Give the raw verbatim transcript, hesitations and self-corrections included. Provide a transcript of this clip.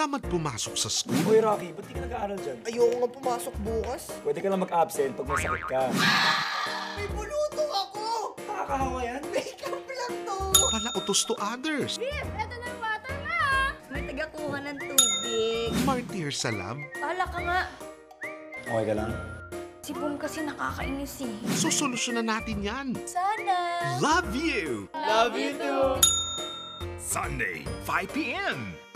tamad pumasok sa school. Hoy Rocky, ba't di ka nag-aaral dyan? Ayoko nga pumasok bukas. Pwede ka lang mag-absent pag may sakit ka. May buluto ako! Nakakahawa yan. Makeup lang to! Pala utos to others. Beef, eto na yung water na. May tagakuha ng tubig. Martyr sa lab. Bahala ka nga. Okay ka lang? Si Boom kasi nakakainis eh. Susolusyonan natin yan. Sana. Love you! Love you too! Sunday, five p m